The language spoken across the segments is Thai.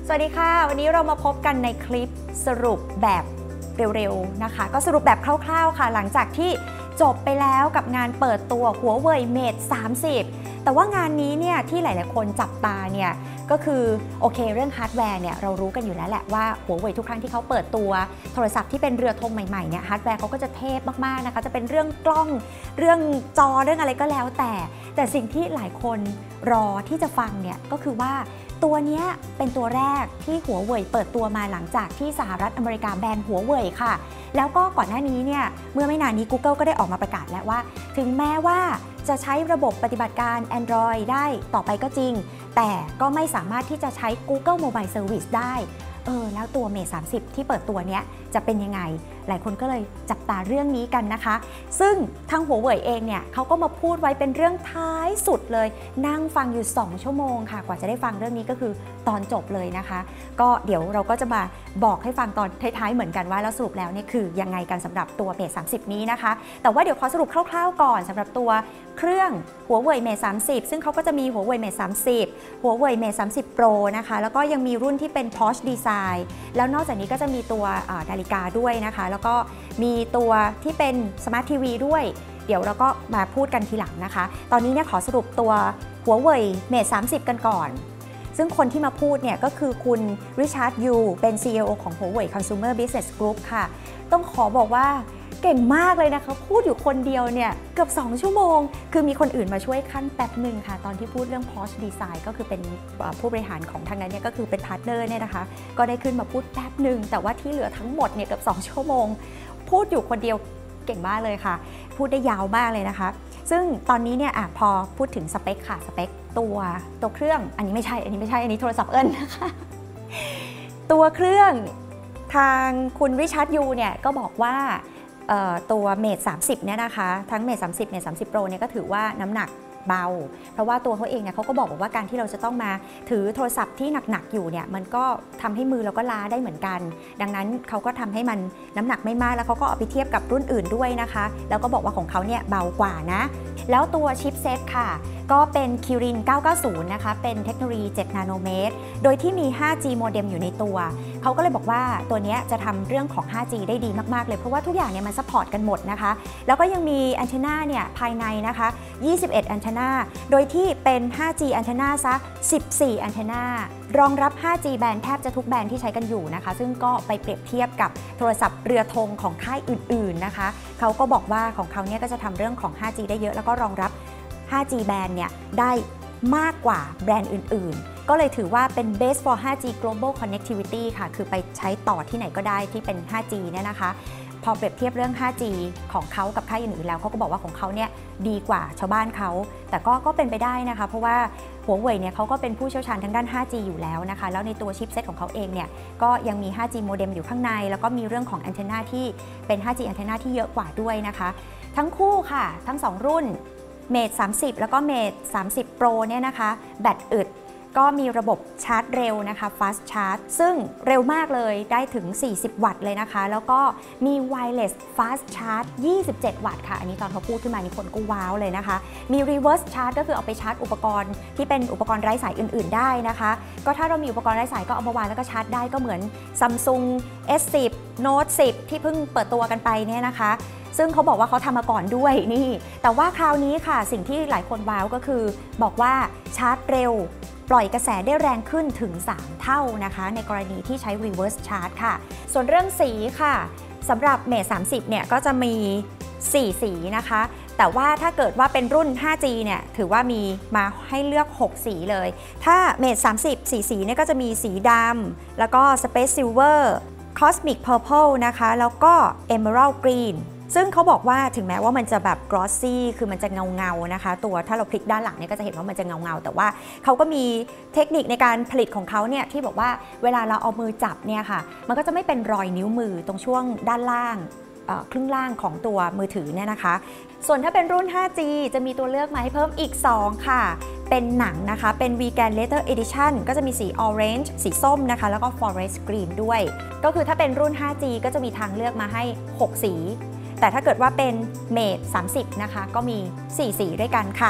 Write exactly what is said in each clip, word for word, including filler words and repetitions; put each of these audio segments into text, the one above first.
สวัสดีค่ะวันนี้เรามาพบกันในคลิปสรุปแบบเร็วๆนะคะก็สรุปแบบคร่าวๆค่ะหลังจากที่จบไปแล้วกับงานเปิดตัว Huawei Mate สามสิบแต่ว่างานนี้เนี่ยที่หลายๆคนจับตาเนี่ยก็คือโอเคเรื่องฮาร์ดแวร์เนี่ยเรารู้กันอยู่แล้วแหละว่า Huawei ทุกครั้งที่เขาเปิดตัวโทรศัพท์ที่เป็นเรือธงใหม่ๆเนี่ยฮาร์ดแวร์เขาก็จะเทพมากๆนะคะจะเป็นเรื่องกล้องเรื่องจอเรื่องอะไรก็แล้วแต่แต่สิ่งที่หลายคนรอที่จะฟังเนี่ยก็คือว่าตัวนี้เป็นตัวแรกที่ Huawei เปิดตัวมาหลังจากที่สหรัฐอเมริกาแบน Huawei ค่ะแล้วก็ก่อนหน้านี้เนี่ยเมื่อไม่นานนี้ Google ก็ได้ออกมาประกาศแล้วว่าถึงแม้ว่าจะใช้ระบบปฏิบัติการ Android ได้ต่อไปก็จริงแต่ก็ไม่สามารถที่จะใช้ Google Mobile Service ได้เออแล้วตัว Mate สามสิบที่เปิดตัวเนี้ยจะเป็นยังไงหลายคนก็เลยจับตาเรื่องนี้กันนะคะซึ่งทาง Huawei เองเนี่ยเขาก็มาพูดไว้เป็นเรื่องท้ายสุดเลยนั่งฟังอยู่สองชั่วโมงค่ะกว่าจะได้ฟังเรื่องนี้ก็คือตอนจบเลยนะคะก็เดี๋ยวเราก็จะมาบอกให้ฟังตอนท้ายๆเหมือนกันว่าแล้วสรุปแล้วเนี่ยคือยังไงกันสำหรับตัว Mate สามสิบนี้นะคะแต่ว่าเดี๋ยวขอสรุปคร่าวๆก่อนสำหรับตัวเครื่อง Huawei Mate สามสิบซึ่งเขาก็จะมี Huawei Mate สามสิบ Huawei Mate สามสิบ Pro นะคะแล้วก็ยังมีรุ่นที่เป็น Porsche Design แล้วนอกจากนี้ก็จะมีตัวนาฬิกาด้วยนะคะแล้วก็มีตัวที่เป็น Smart ที วี ด้วยเดี๋ยวเราก็มาพูดกันทีหลังนะคะตอนนี้เนี่ยขอสรุปตัว Huawei Mate สามสิบ กันก่อนซึ่งคนที่มาพูดเนี่ยก็คือคุณริชาร์ดยูเป็น ซี อี โอ ของ Huawei Consumer Business Group ค่ะต้องขอบอกว่าเก่งมากเลยนะคะพูดอยู่คนเดียวเนี่ยเกือบสองชั่วโมงคือมีคนอื่นมาช่วยขั้นแป๊บหนึ่งค่ะตอนที่พูดเรื่อง Porsche Design ก็คือเป็นผู้บริหารของทางนั้นเนี่ยก็คือเป็นพาร์ทเนอร์เนี่ยนะคะก็ได้ขึ้นมาพูดแป๊บหนึ่งแต่ว่าที่เหลือทั้งหมดเนี่ยเกือบสองชั่วโมงพูดอยู่คนเดียวเก่งมากเลยค่ะพูดได้ยาวมากเลยนะคะซึ่งตอนนี้เนี่ยอ่ะพอพูดถึงสเปคค่ะสเปคตัวตัวเครื่องอันนี้ไม่ใช่อันนี้ไม่ใช่อันนี้โทรศัพท์เอิญนะคะตัวเครื่องทางคุณริชาร์ดยูเนี่ยก็บอกว่าตัว Mate สามสิบเนี่ยนะคะทั้ง Mate สามสิบ Mate สามสิบ Pro เนี่ยก็ถือว่าน้ำหนักเบาเพราะว่าตัวเขาเองเนี่ยเขาก็บอกว่าการที่เราจะต้องมาถือโทรศัพท์ที่หนักๆอยู่เนี่ยมันก็ทำให้มือเราก็ล้าได้เหมือนกันดังนั้นเขาก็ทำให้มันน้ำหนักไม่มากแล้วเขาก็เอาไปเทียบกับรุ่นอื่นด้วยนะคะแล้วก็บอกว่าของเขาเนี่ยเบากว่านะแล้วตัวชิปเซตค่ะก็เป็น Kirin เก้าเก้าศูนย์นะคะเป็นเทคโนโลยีเจ็ดนาโนเมตรโดยที่มี ไฟว์จี โมเด็มอยู่ในตัวเขาก็เลยบอกว่าตัวนี้จะทำเรื่องของ ไฟว์จี ได้ดีมากๆเลยเพราะว่าทุกอย่างเนี่ยมันซัพพอร์ตกันหมดนะคะแล้วก็ยังมีแอนเทนาเนี่ยภายในนะคะยี่สิบเอ็ดแอนเทนาโดยที่เป็น ไฟว์จี แอนเทนาซะสิบสี่แอนเทนารองรับ ไฟว์จี แบนด์แทบจะทุกแบรนด์ที่ใช้กันอยู่นะคะซึ่งก็ไปเปรียบเทียบกับโทรศัพท์เรือธงของค่ายอื่นๆนะคะเขาก็บอกว่าของเขาเนี่ยก็จะทำเรื่องของ ไฟว์จี ได้เยอะแล้วก็รองรับ ไฟว์จี แบนด์เนี่ยได้มากกว่าแบรนด์อื่นๆก็เลยถือว่าเป็น Base for ไฟว์จี Global Connectivity ค่ะคือไปใช้ต่อที่ไหนก็ได้ที่เป็น ไฟว์จี เนี่ยนะคะพอเปรียบเทียบเรื่อง ไฟว์จี ของเขากับค่ายอื่นๆแล้วเขาก็บอกว่าของเขาเนี่ยดีกว่าชาวบ้านเขาแต่ก็ก็เป็นไปได้นะคะเพราะว่า Huawei เนี่ยเขาก็เป็นผู้เชี่ยวชาญทางด้าน ไฟว์จี อยู่แล้วนะคะแล้วในตัวชิปเซ็ตของเขาเองเนี่ยก็ยังมี ไฟว์จี โมเด็มอยู่ข้างในแล้วก็มีเรื่องของแอนเทนาที่เป็น ไฟว์จี แอนเทนาที่เยอะกว่าด้วยนะคะทั้งคู่ค่ะทั้งสองรุ่นMate สามสิบ แล้วก็ Mate สามสิบ Pro เนี่ยนะคะแบตอึดก็มีระบบชาร์จเร็วนะคะ Fast Charge ซึ่งเร็วมากเลยได้ถึงสี่สิบวัตต์เลยนะคะแล้วก็มี Wireless Fast Charge ยี่สิบเจ็ดวัตต์ค่ะอันนี้ตอนเขาพูดขึ้นมานี่คนก็ว้าวเลยนะคะมี Reverse Charge ก็คือเอาไปชาร์จอุปกรณ์ที่เป็นอุปกรณ์ไร้สายอื่นๆได้นะคะก็ถ้าเรามีอุปกรณ์ไร้สายก็เอามาวางแล้วก็ชาร์จได้ก็เหมือน Samsung เอส สิบ Note สิบที่เพิ่งเปิดตัวกันไปเนี่ยนะคะซึ่งเขาบอกว่าเขาทำมาก่อนด้วยนี่แต่ว่าคราวนี้ค่ะสิ่งที่หลายคนว้าวก็คือบอกว่าชาร์จเร็วปล่อยกระแสได้แรงขึ้นถึงสามเท่านะคะในกรณีที่ใช้ reverse charge ค่ะส่วนเรื่องสีค่ะสำหรับ Mate สามสิบเนี่ยก็จะมีสี่สีนะคะแต่ว่าถ้าเกิดว่าเป็นรุ่น ไฟว์จี เนี่ยถือว่ามีมาให้เลือกหกสีเลยถ้า Mate สามสิบสีสีเนี่ยก็จะมีสีดำแล้วก็ Space Silver Cosmic Purple นะคะแล้วก็ Emerald Greenซึ่งเขาบอกว่าถึงแม้ว่ามันจะแบบ glossy คือมันจะเงาเงานะคะตัวถ้าเราพลิกด้านหลังเนี่ยก็จะเห็นว่ามันจะเงาเงาแต่ว่าเขาก็มีเทคนิคในการผลิตของเขาเนี่ยที่บอกว่าเวลาเราเอามือจับเนี่ยค่ะมันก็จะไม่เป็นรอยนิ้วมือตรงช่วงด้านล่างครึ่งล่างของตัวมือถือเนี่ยนะคะส่วนถ้าเป็นรุ่น ไฟว์จี จะมีตัวเลือกมาให้เพิ่มอีกสองค่ะเป็นหนังนะคะเป็น Vegan Leather Edition ก็จะมีสี Orange สีส้มนะคะแล้วก็ Forest Green ด้วยก็คือถ้าเป็นรุ่น ไฟว์จี ก็จะมีทางเลือกมาให้หกสีแต่ถ้าเกิดว่าเป็น Mate สามสิบนะคะก็มีสี่สีด้วยกันค่ะ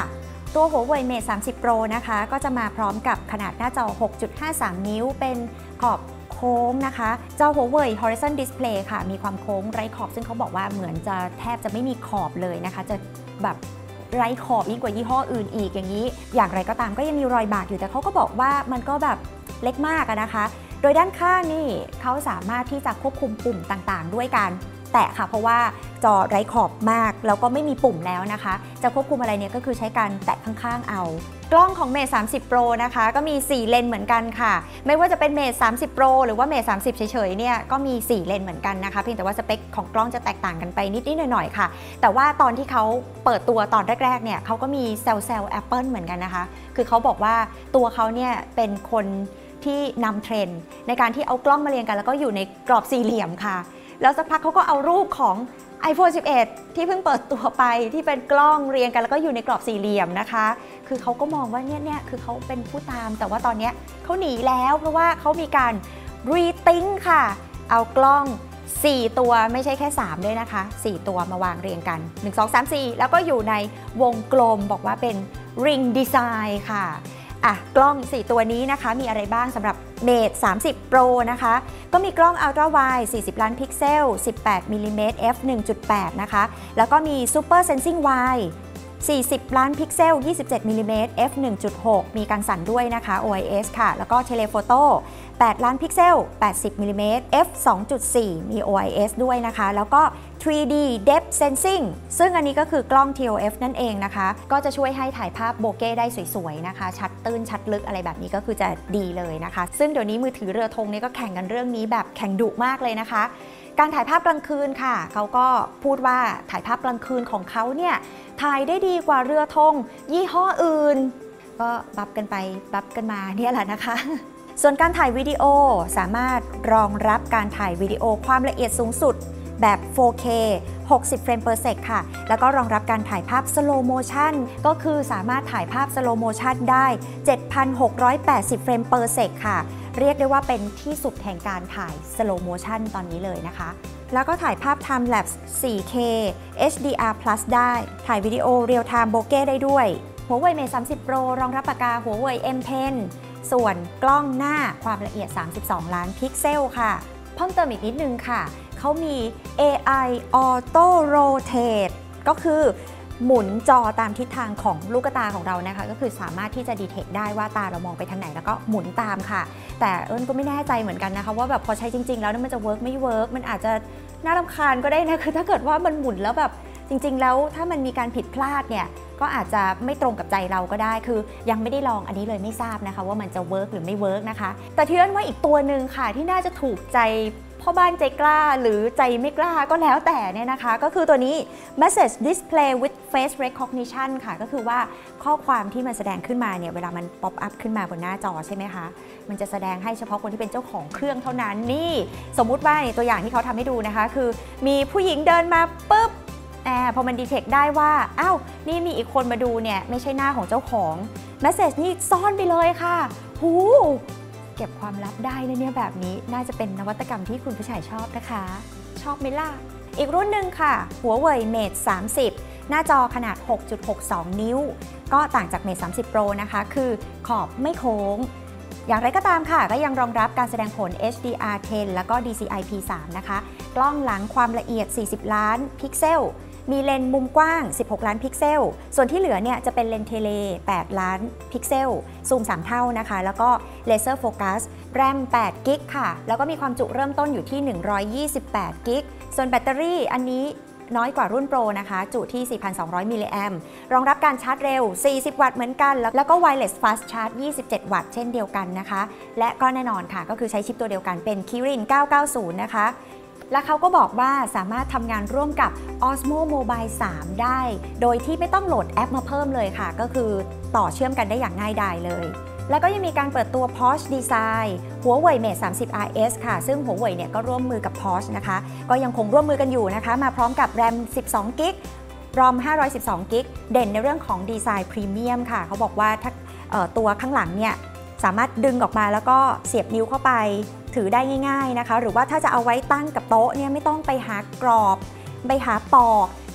ตัว Huawei Mate สามสิบ Pro นะคะก็จะมาพร้อมกับขนาดหน้าจอ หกจุดห้าสาม นิ้วเป็นขอบโค้งนะคะเจ้า Huawei Horizon Display ค่ะมีความโค้งไร้ขอบซึ่งเขาบอกว่าเหมือนจะแทบจะไม่มีขอบเลยนะคะจะแบบไร้ขอบยิ่งกว่ายี่ห้ออื่นอีกอย่างนี้อย่างไรก็ตามก็ยังมีรอยบากอยู่แต่เขาก็บอกว่ามันก็แบบเล็กมากนะคะโดยด้านข้างนี่เขาสามารถที่จะควบคุมปุ่มต่างๆด้วยกันแตะค่ะเพราะว่าจอไร้ขอบมากแล้วก็ไม่มีปุ่มแล้วนะคะจะควบคุมอะไรเนี่ยก็คือใช้การแตะข้างๆเอากล้องของ Mate สามสิบ Pro นะคะก็มีสี่เลนส์เหมือนกันค่ะไม่ว่าจะเป็น Mate สามสิบ Pro หรือว่า Mate สามสิบเฉยๆเนี่ยก็มีสี่เลนส์เหมือนกันนะคะเพียงแต่ว่าสเปคของกล้องจะแตกต่างกันไปนิดๆหน่อยๆค่ะแต่ว่าตอนที่เขาเปิดตัวตอนแรกๆเนี่ยเขาก็มีแซวแซว Apple เหมือนกันนะคะคือเขาบอกว่าตัวเขาเนี่ยเป็นคนที่นำเทรนด์ในการที่เอากล้องมาเรียงกันแล้วก็อยู่ในกรอบสี่เหลี่ยมค่ะแล้วสักพักเขาก็เอารูปของ iPhone สิบเอ็ด ที่เพิ่งเปิดตัวไปที่เป็นกล้องเรียงกันแล้วก็อยู่ในกรอบสี่เหลี่ยมนะคะคือเขาก็มองว่าเนี่ยเนี่ยคือเขาเป็นผู้ตามแต่ว่าตอนนี้เขาหนีแล้วเพราะว่าเขามีการรีทิงค์ค่ะเอากล้องสี่ตัวไม่ใช่แค่สามด้วยนะคะสี่ตัวมาวางเรียงกันหนึ่ง สอง สาม สี่แล้วก็อยู่ในวงกลมบอกว่าเป็น Ring Design ค่ะอ่ะกล้องสี่ตัวนี้นะคะมีอะไรบ้างสำหรับ Mate สามสิบ Pro นะคะก็มีกล้อง Ultra Wide สี่สิบล้านพิกเซล สิบแปดมิลลิเมตร เอฟ หนึ่งจุดแปด นะคะแล้วก็มี Super Sensing Wide สี่สิบล้านพิกเซล ยี่สิบเจ็ดมิลลิเมตร เอฟ หนึ่งจุดหก มีการสั่นด้วยนะคะ โอ ไอ เอส ค่ะแล้วก็ Telephoto แปดล้านพิกเซล แปดสิบมิลลิเมตร เอฟ สองจุดสี่ มี โอ ไอ เอส ด้วยนะคะแล้วก็ ทรี ดี Depth Sensing ซึ่งอันนี้ก็คือกล้อง ที โอ เอฟ นั่นเองนะคะก็จะช่วยให้ถ่ายภาพโบเก้ได้สวยๆนะคะชัดตื้นชัดลึกอะไรแบบนี้ก็คือจะดีเลยนะคะซึ่งเดี๋ยวนี้มือถือเรือธงนี่ก็แข่งกันเรื่องนี้แบบแข่งดุมากเลยนะคะการถ่ายภาพกลางคืนค่ะเขาก็พูดว่าถ่ายภาพกลางคืนของเขาเนี่ยถ่ายได้ดีกว่าเรือธงยี่ห้ออื่นก็บัฟกันไปบัฟกันมาเนี่ยแหละนะคะส่วนการถ่ายวิดีโอสามารถรองรับการถ่ายวิดีโอความละเอียดสูงสุดแบบ โฟร์เค หกสิบ เฟรม per sec ค่ะแล้วก็รองรับการถ่ายภาพ slow motion ก็คือสามารถถ่ายภาพ slow motion ได้ เจ็ดพันหกร้อยแปดสิบ เฟรม per sec ค่ะเรียกได้ว่าเป็นที่สุดแห่งการถ่าย slow motion ตอนนี้เลยนะคะแล้วก็ถ่ายภาพ time lapse โฟร์เค เอช ดี อาร์ plus ได้ถ่ายวิดีโอ real time bokeh ได้ด้วย Huawei Mate สามสิบ Pro รองรับปากกา Huawei เอ็ม เท็น ส่วนกล้องหน้าความละเอียดสามสิบสองล้านพิกเซลค่ะเพิ่มเติมอีกนิดนึงค่ะเขามี เอ ไอ Auto Rotate ก็คือหมุนจอตามทิศทางของลูกตาของเรานะคะก็คือสามารถที่จะดีเทคได้ว่าตาเรามองไปทางไหนแล้วก็หมุนตามค่ะแต่เอิญก็ไม่แน่ใจเหมือนกันนะคะว่าแบบพอใช้จริงๆแล้วมันจะเวิร์กไม่เวิร์กมันอาจจะน่ารำคาญก็ได้นะคือถ้าเกิดว่ามันหมุนแล้วแบบจริงๆแล้วถ้ามันมีการผิดพลาดเนี่ยก็อาจจะไม่ตรงกับใจเราก็ได้คือยังไม่ได้ลองอันนี้เลยไม่ทราบนะคะว่ามันจะเวิร์กหรือไม่เวิร์กนะคะแต่ที่เอิญว่าอีกตัวหนึ่งค่ะที่น่าจะถูกใจพ่อบ้านใจกล้าหรือใจไม่กล้าก็แล้วแต่เนี่ยนะคะก็คือตัวนี้ Message Display with Face Recognition ค่ะก็คือว่าข้อความที่มันแสดงขึ้นมาเนี่ยเวลามันป๊อปอัพขึ้นมาบนหน้าจอใช่ไหมคะมันจะแสดงให้เฉพาะคนที่เป็นเจ้าของเครื่องเท่านั้นนี่สมมุติว่าตัวอย่างที่เขาทำให้ดูนะคะคือมีผู้หญิงเดินมาปุ๊บแอบพอมันดีเทคได้ว่าอ้าวนี่มีอีกคนมาดูเนี่ยไม่ใช่หน้าของเจ้าของ Message นี่ซ่อนไปเลยค่ะหูเก็บความลับได้นะเนี่ยแบบนี้น่าจะเป็นนวัตกรรมที่คุณผู้ชายชอบนะคะชอบไหมล่ะอีกรุ่นหนึ่งค่ะ Huawei Mate สามสิบ หน้าจอขนาด หกจุดหกสอง นิ้วก็ต่างจาก Mate สามสิบ Pro นะคะคือขอบไม่โค้งอย่างไรก็ตามค่ะก็ยังรองรับการแสดงผล เอช ดี อาร์ เท็น แล้วก็ ดี ซี ไอ พี สาม นะคะกล้องหลังความละเอียดสี่สิบล้านพิกเซลมีเลนส์มุมกว้างสิบหกล้านพิกเซลส่วนที่เหลือเนี่ยจะเป็นเลนส์เทเลแปดล้านพิกเซลซูมสามเท่านะคะแล้วก็เลเซอร์โฟกัสแรมแปดกิกะค่ะแล้วก็มีความจุเริ่มต้นอยู่ที่หนึ่งร้อยยี่สิบแปดกิกะส่วนแบตเตอรี่อันนี้น้อยกว่ารุ่นโปรนะคะจุที่ สี่พันสองร้อย มิลลิแอมป์รองรับการชาร์จเร็วสี่สิบวัตต์เหมือนกันแล้วก็ Wireless Fast Charge ยี่สิบเจ็ดวัตต์เช่นเดียวกันนะคะและก็แน่นอนค่ะก็คือใช้ชิปตัวเดียวกันเป็น Kirin เก้าเก้าศูนย์นะคะและเขาก็บอกว่าสามารถทำงานร่วมกับ Osmo Mobile สาม ได้โดยที่ไม่ต้องโหลดแอปมาเพิ่มเลยค่ะก็คือต่อเชื่อมกันได้อย่างง่ายดายเลยแล้วก็ยังมีการเปิดตัว Porsche Design Huawei Mate สามสิบ อาร์ เอส ค่ะซึ่ง Huawei เนี่ยก็ร่วมมือกับ Porsche นะคะก็ยังคงร่วมมือกันอยู่นะคะมาพร้อมกับ แรม สิบสองกิกะ รอม ห้าร้อยสิบสองกิกะ เด่นในเรื่องของดีไซน์พรีเมียมค่ะเขาบอกว่าถ้าตัวข้างหลังเนี่ยสามารถดึงออกมาแล้วก็เสียบนิ้วเข้าไปถือได้ง่ายๆนะคะหรือว่าถ้าจะเอาไว้ตั้งกับโต๊ะเนี่ยไม่ต้องไปหากรอบไปหาปอก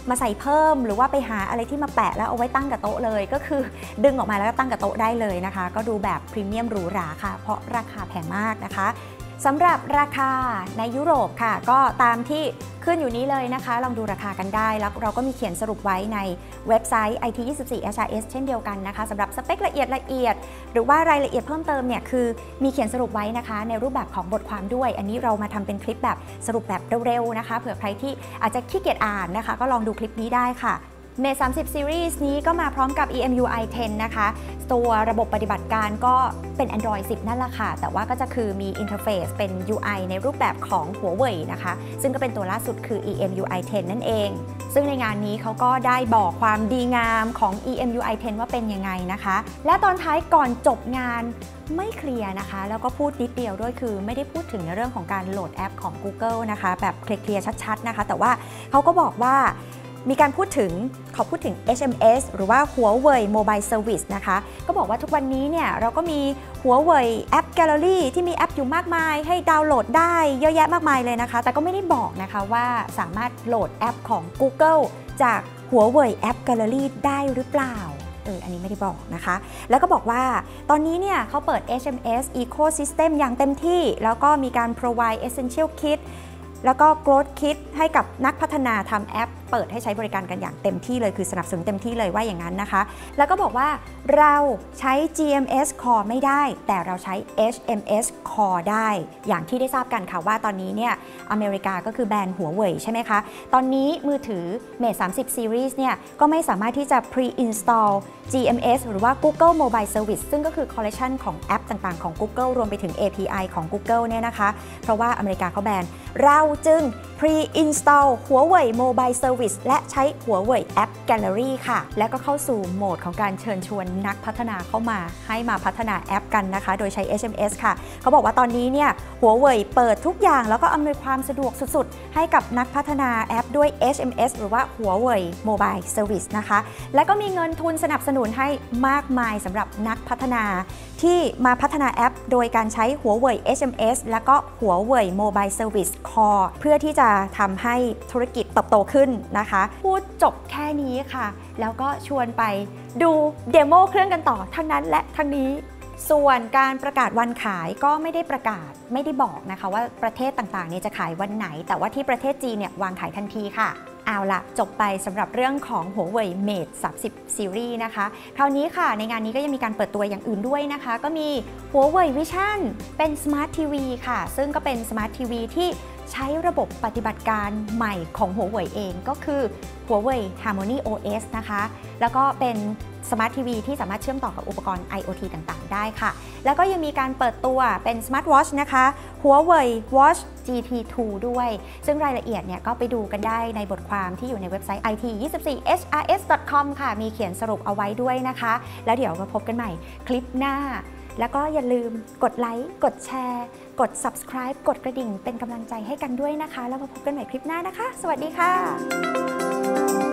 มาใส่เพิ่มหรือว่าไปหาอะไรที่มาแปะแล้วเอาไว้ตั้งกับโต๊ะเลยก็คือดึงออกมาแล้วก็ตั้งกับโต๊ะได้เลยนะคะก็ดูแบบพรีเมียมหรูหราค่ะเพราะราคาแพงมากนะคะสำหรับราคาในยุโรปค่ะก็ตามที่ขึ้นอยู่นี้เลยนะคะลองดูราคากันได้แล้วเราก็มีเขียนสรุปไว้ในเว็บไซต์ ไอ ที ยี่สิบสี่ เอช อาร์ เอส เช่นเดียวกันนะคะสำหรับสเปคละเอียดละเอียดหรือว่ารายละเอียดเพิ่มเติมเนี่ยคือมีเขียนสรุปไว้นะคะในรูปแบบของบทความด้วยอันนี้เรามาทำเป็นคลิปแบบสรุปแบบเร็วๆนะคะเผื่อใครที่อาจจะขี้เกียจอ่านนะคะก็ลองดูคลิปนี้ได้ค่ะเมท สามสิบ Series นี้ก็มาพร้อมกับ อี เอ็ม ยู ไอ เท็น นะคะตัวระบบปฏิบัติการก็เป็น Android สิบ นั่นแหละค่ะแต่ว่าก็จะคือมีอินเทอร์เฟซเป็น ยู ไอ ในรูปแบบของ Huawei นะคะซึ่งก็เป็นตัวล่าสุดคือ อี เอ็ม ยู ไอ เท็น นั่นเองซึ่งในงานนี้เขาก็ได้บอกความดีงามของ อี เอ็ม ยู ไอ เท็น ว่าเป็นยังไงนะคะและตอนท้ายก่อนจบงานไม่เคลียร์นะคะแล้วก็พูดนิดเดียวด้วยคือไม่ได้พูดถึงในเรื่องของการโหลดแอปของ Google นะคะแบบเคลียร์ชัดๆนะคะแต่ว่าเขาก็บอกว่ามีการพูดถึงเขาพูดถึง เอช เอ็ม เอส หรือว่า Huawei Mobile Service นะคะก็บอกว่าทุกวันนี้เนี่ยเราก็มี Huawei App Gallery ที่มีแอปอยู่มากมายให้ดาวน์โหลดได้เยอะแยะมากมายเลยนะคะแต่ก็ไม่ได้บอกนะคะว่าสามารถโหลดแอปของ Google จาก Huawei App Gallery ได้หรือเปล่าเอออันนี้ไม่ได้บอกนะคะแล้วก็บอกว่าตอนนี้เนี่ยเขาเปิด เอช เอ็ม เอส Ecosystem อย่างเต็มที่แล้วก็มีการ provide essential kitแล้วก็ Growth Kit ให้กับนักพัฒนาทำแอปเปิดให้ใช้บริการกันอย่างเต็มที่เลยคือสนับสนุนเต็มที่เลยว่าอย่างนั้นนะคะแล้วก็บอกว่าเราใช้ จี เอ็ม เอส Core ไม่ได้แต่เราใช้ เอช เอ็ม เอส Core ได้อย่างที่ได้ทราบกันค่ะว่าตอนนี้เนี่ยอเมริกาก็คือแบรนด์ Huawei ใช่ไหมคะตอนนี้มือถือ Mate สามสิบ Series เนี่ยก็ไม่สามารถที่จะ pre-install จี เอ็ม เอส หรือว่า Google Mobile Service ซึ่งก็คือ collection ของแอปต่างๆของ Google รวมไปถึง เอ พี ไอ ของ Google เนี่ยนะคะเพราะว่าอเมริกาเขาแบนเราจึง pre-install Huawei Mobile Service และใช้ Huawei App Gallery ค่ะและก็เข้าสู่โหมดของการเชิญชวนนักพัฒนาเข้ามาให้มาพัฒนาแอปกันนะคะโดยใช้ เอช เอ็ม เอส ค่ะเขาบอกว่าตอนนี้เนี่ย Huawei เปิดทุกอย่างแล้วก็อำนวยความสะดวกสุดๆให้กับนักพัฒนาแอปด้วย เอช เอ็ม เอส หรือว่า Huawei Mobile Service นะคะและก็มีเงินทุนสนับสนุนให้มากมายสำหรับนักพัฒนาที่มาพัฒนาแอปโดยการใช้ Huawei เอช เอ็ม เอส แล้วก็ Huawei Mobile Service Core เพื่อที่จะทำให้ธุรกิจเติบโตขึ้นนะคะพูดจบแค่นี้ค่ะแล้วก็ชวนไปดูเดโมเครื่องกันต่อทั้งนั้นและทั้งนี้ส่วนการประกาศวันขายก็ไม่ได้ประกาศไม่ได้บอกนะคะว่าประเทศต่างๆนี้จะขายวันไหนแต่ว่าที่ประเทศจีนเนี่ยวางขายทันทีค่ะเอาละจบไปสำหรับเรื่องของ Huawei Mate สามสิบ Series นะคะคราวนี้ค่ะในงานนี้ก็ยังมีการเปิดตัวอย่างอื่นด้วยนะคะก็มี Huawei Vision เป็น Smart ที วี ค่ะซึ่งก็เป็น Smart ที วี ที่ใช้ระบบปฏิบัติการใหม่ของ Huawei เองก็คือ Huawei Harmony โอ เอส นะคะแล้วก็เป็นสมาร์ททีวีที่สามารถเชื่อมต่อกับอุปกรณ์ ไอ โอ ที ต่างๆได้ค่ะแล้วก็ยังมีการเปิดตัวเป็นสมาร์ทวอทช์นะคะ Huawei Watch จี ที ทู ด้วยซึ่งรายละเอียดเนี่ยก็ไปดูกันได้ในบทความที่อยู่ในเว็บไซต์ ไอ ที ยี่สิบสี่ เอช อาร์ เอส ดอท คอม ค่ะมีเขียนสรุปเอาไว้ด้วยนะคะแล้วเดี๋ยวมาพบกันใหม่คลิปหน้าแล้วก็อย่าลืมกดไลค์กดแชร์กด Subscribe กดกระดิ่งเป็นกำลังใจให้กันด้วยนะคะแล้วมาพบกันใหม่คลิปหน้านะคะสวัสดีค่ะ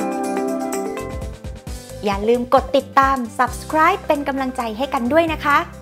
อย่าลืมกดติดตาม Subscribe เป็นกำลังใจให้กันด้วยนะคะ